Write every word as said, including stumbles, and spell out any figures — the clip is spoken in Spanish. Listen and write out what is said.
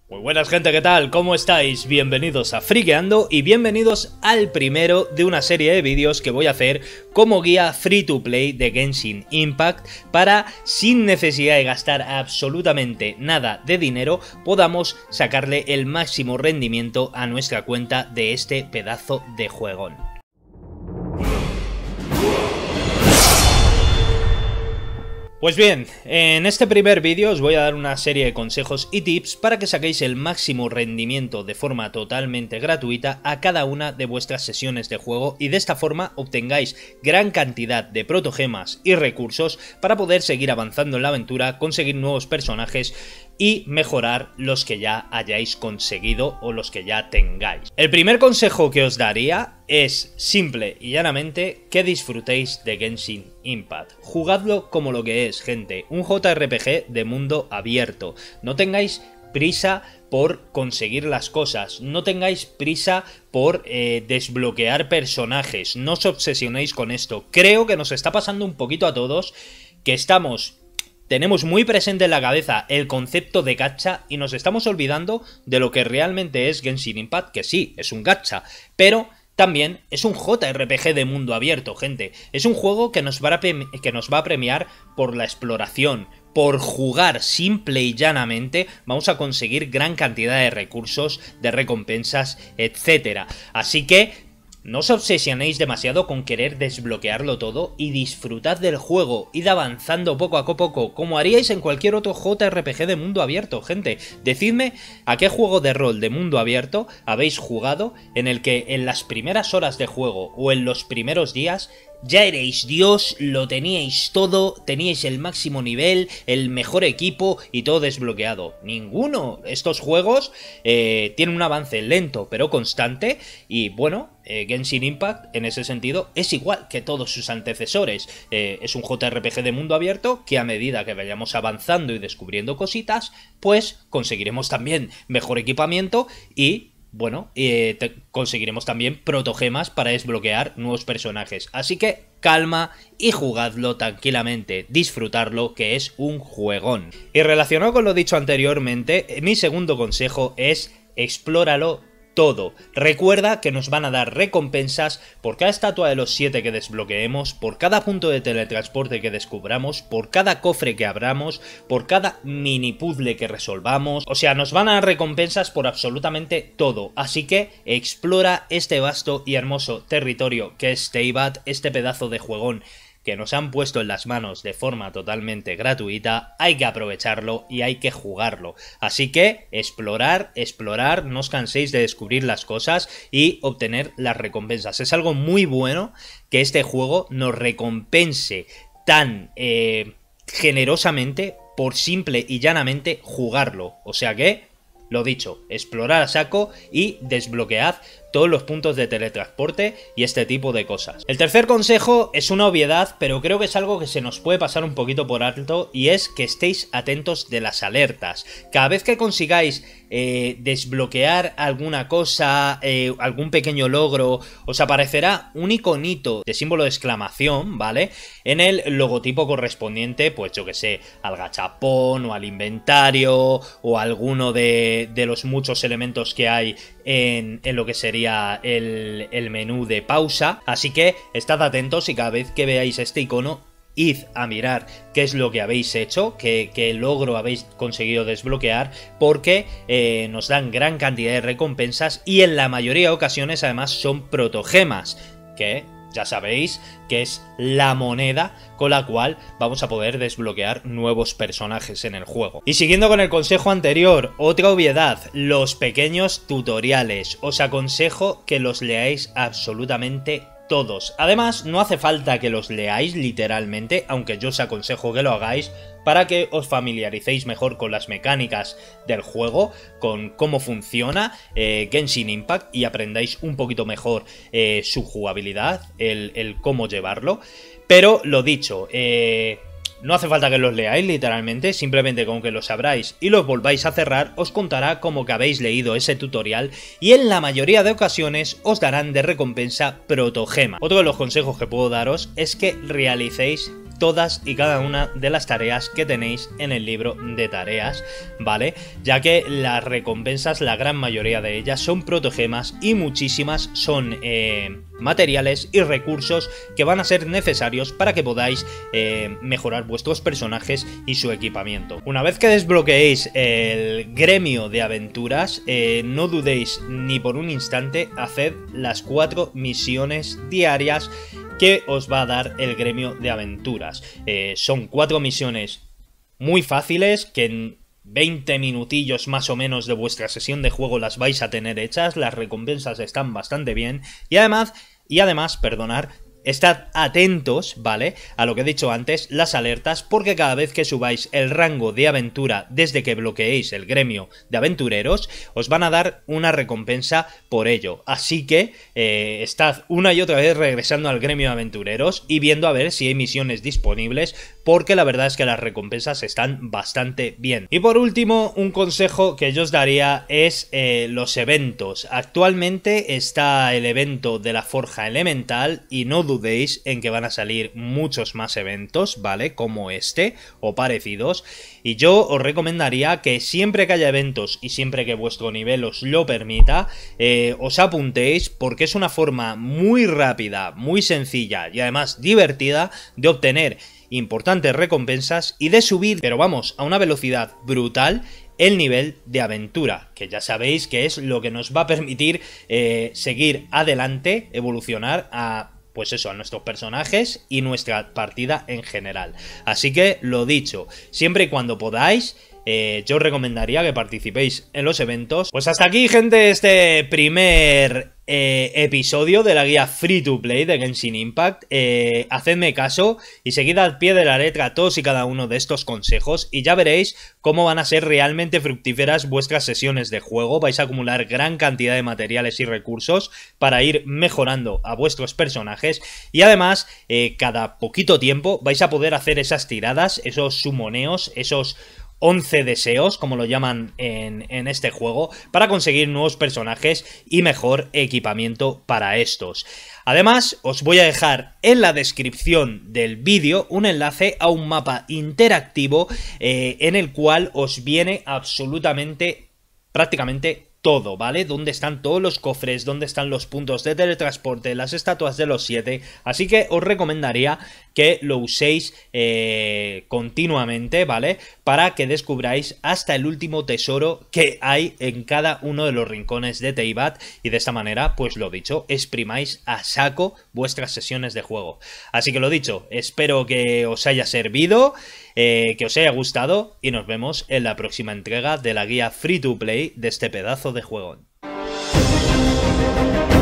Muy buenas gente, ¿qué tal? ¿Cómo estáis? Bienvenidos a Friqueando y bienvenidos al primero de una serie de vídeos que voy a hacer como guía free to play de Genshin Impact para, sin necesidad de gastar absolutamente nada de dinero, podamos sacarle el máximo rendimiento a nuestra cuenta de este pedazo de juegón. Pues bien, en este primer vídeo os voy a dar una serie de consejos y tips para que saquéis el máximo rendimiento de forma totalmente gratuita a cada una de vuestras sesiones de juego y de esta forma obtengáis gran cantidad de protogemas y recursos para poder seguir avanzando en la aventura, conseguir nuevos personajes y mejorar los que ya hayáis conseguido o los que ya tengáis. El primer consejo que os daría es simple y llanamente que disfrutéis de Genshin Impact. Jugadlo como lo que es, gente, un J R P G de mundo abierto. No tengáis prisa por conseguir las cosas, no tengáis prisa por eh, desbloquear personajes, no os obsesionéis con esto. Creo que nos está pasando un poquito a todos que estamos... Tenemos muy presente en la cabeza el concepto de gacha y nos estamos olvidando de lo que realmente es Genshin Impact, que sí, es un gacha, pero también es un J R P G de mundo abierto, gente. Es un juego que nos va a, que nos va a premiar por la exploración, por jugar simple y llanamente. Vamos a conseguir gran cantidad de recursos, de recompensas, etcétera. Así que no os obsesionéis demasiado con querer desbloquearlo todo y disfrutad del juego, id avanzando poco a poco, como haríais en cualquier otro J R P G de mundo abierto, gente. Decidme a qué juego de rol de mundo abierto habéis jugado en el que en las primeras horas de juego o en los primeros días ya erais Dios, lo teníais todo, teníais el máximo nivel, el mejor equipo y todo desbloqueado. Ninguno. Estos juegos eh, tienen un avance lento pero constante y bueno, eh, Genshin Impact en ese sentido es igual que todos sus antecesores. Eh, es un J R P G de mundo abierto que a medida que vayamos avanzando y descubriendo cositas, pues conseguiremos también mejor equipamiento y... bueno, eh, te conseguiremos también protogemas para desbloquear nuevos personajes. Así que calma y jugadlo tranquilamente, disfrutarlo, que es un juegón. Y relacionado con lo dicho anteriormente, mi segundo consejo es explóralo todo. Recuerda que nos van a dar recompensas por cada estatua de los siete que desbloqueemos, por cada punto de teletransporte que descubramos, por cada cofre que abramos, por cada mini puzzle que resolvamos. O sea, nos van a dar recompensas por absolutamente todo. Así que explora este vasto y hermoso territorio que es Teyvat, este pedazo de juegón que nos han puesto en las manos de forma totalmente gratuita. Hay que aprovecharlo y hay que jugarlo. Así que explorar, explorar, no os canséis de descubrir las cosas y obtener las recompensas. Es algo muy bueno que este juego nos recompense tan eh, generosamente por simple y llanamente jugarlo. O sea que, lo dicho, explorar a saco y desbloquead todos los puntos de teletransporte y este tipo de cosas. El tercer consejo es una obviedad, pero creo que es algo que se nos puede pasar un poquito por alto y es que estéis atentos de las alertas. Cada vez que consigáis eh, desbloquear alguna cosa, eh, algún pequeño logro, os aparecerá un iconito de símbolo de exclamación, ¿vale? En el logotipo correspondiente, pues yo que sé, al gachapón o al inventario o alguno de, de los muchos elementos que hay en, en lo que sería El, el menú de pausa. Así que estad atentos y cada vez que veáis este icono, id a mirar qué es lo que habéis hecho, qué, qué logro habéis conseguido desbloquear, porque eh, nos dan gran cantidad de recompensas y en la mayoría de ocasiones además son protogemas, que ya sabéis que es la moneda con la cual vamos a poder desbloquear nuevos personajes en el juego. Y siguiendo con el consejo anterior, otra obviedad, los pequeños tutoriales. Os aconsejo que los leáis absolutamente todos. Además, no hace falta que los leáis literalmente, aunque yo os aconsejo que lo hagáis, para que os familiaricéis mejor con las mecánicas del juego, con cómo funciona eh, Genshin Impact y aprendáis un poquito mejor eh, su jugabilidad, el, el cómo llevarlo. Pero lo dicho, eh, no hace falta que los leáis literalmente, simplemente con que los abráis y los volváis a cerrar os contará como que habéis leído ese tutorial y en la mayoría de ocasiones os darán de recompensa protogema. Otro de los consejos que puedo daros es que realicéis todas y cada una de las tareas que tenéis en el libro de tareas, ¿vale? Ya que las recompensas, la gran mayoría de ellas son protogemas y muchísimas son eh, materiales y recursos que van a ser necesarios para que podáis eh, mejorar vuestros personajes y su equipamiento. Una vez que desbloqueéis el gremio de aventuras, eh, no dudéis ni por un instante, haced las cuatro misiones diarias que os va a dar el gremio de aventuras. Eh, son cuatro misiones muy fáciles que en veinte minutillos más o menos de vuestra sesión de juego las vais a tener hechas. Las recompensas están bastante bien y además, y además, perdonar, estad atentos, ¿vale? A lo que he dicho antes, las alertas, porque cada vez que subáis el rango de aventura desde que bloqueéis el gremio de aventureros, os van a dar una recompensa por ello. Así que eh, estad una y otra vez regresando al gremio de aventureros y viendo a ver si hay misiones disponibles, porque la verdad es que las recompensas están bastante bien. Y por último, un consejo que yo os daría es eh, los eventos. Actualmente está el evento de la Forja Elemental y no dudéis en que van a salir muchos más eventos, ¿vale? Como este o parecidos. Y yo os recomendaría que siempre que haya eventos y siempre que vuestro nivel os lo permita, eh, os apuntéis, porque es una forma muy rápida, muy sencilla y además divertida de obtener importantes recompensas y de subir, pero vamos, a una velocidad brutal, el nivel de aventura, que ya sabéis que es lo que nos va a permitir eh, seguir adelante, evolucionar a, pues eso, a nuestros personajes y nuestra partida en general. Así que, lo dicho, siempre y cuando podáis, Eh, yo os recomendaría que participéis en los eventos. Pues hasta aquí, gente, este primer eh, episodio de la guía Free to Play de Genshin Impact. Eh, hacedme caso y seguid al pie de la letra todos y cada uno de estos consejos y ya veréis cómo van a ser realmente fructíferas vuestras sesiones de juego. Vais a acumular gran cantidad de materiales y recursos para ir mejorando a vuestros personajes y además eh, cada poquito tiempo vais a poder hacer esas tiradas, esos sumoneos, esos once deseos, como lo llaman en, en este juego, para conseguir nuevos personajes y mejor equipamiento para estos. Además, os voy a dejar en la descripción del vídeo un enlace a un mapa interactivo eh, en el cual os viene absolutamente, prácticamente todo, ¿vale? Dónde están todos los cofres, dónde están los puntos de teletransporte, las estatuas de los siete. Así que os recomendaría que lo uséis eh, continuamente, ¿vale? Para que descubráis hasta el último tesoro que hay en cada uno de los rincones de Teyvat. Y de esta manera, pues lo dicho, exprimáis a saco vuestras sesiones de juego. Así que lo dicho, espero que os haya servido, eh, que os haya gustado y nos vemos en la próxima entrega de la guía Free to Play de este pedazo de juego.